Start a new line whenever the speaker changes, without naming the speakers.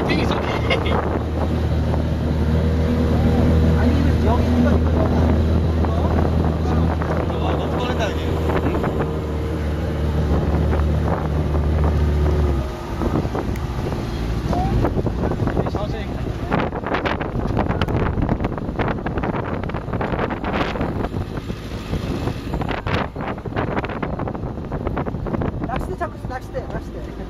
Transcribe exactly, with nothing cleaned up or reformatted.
되게 이상해.
아니면 여기 있는 거 이거
와, 너무 꺼낸다, 이제. 서서히 가.
낚싯대 잡고 있어, 낚싯대, 낚싯대.